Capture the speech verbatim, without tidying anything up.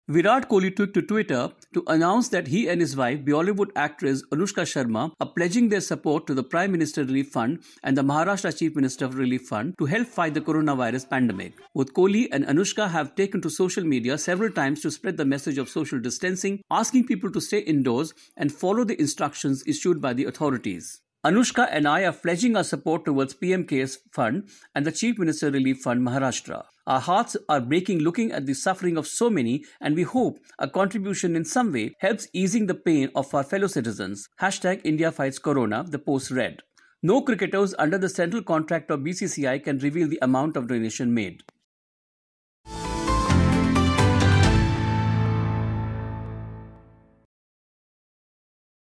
Virat Kohli took to Twitter to announce that he and his wife, Bollywood actress Anushka Sharma, are pledging their support to the Prime Minister Relief Fund and the Maharashtra Chief Minister Relief Fund to help fight the coronavirus pandemic. Both Kohli and Anushka have taken to social media several times to spread the message of social distancing, asking people to stay indoors and follow the instructions issued by the authorities. Anushka and I are pledging our support towards P M Cares Fund and the Chief Minister Relief Fund Maharashtra. Our hearts are breaking looking at the suffering of so many, and we hope a contribution in some way helps easing the pain of our fellow citizens. Hashtag India Fights Corona, the post read. No cricketers under the central contract of B C C I can reveal the amount of donation made.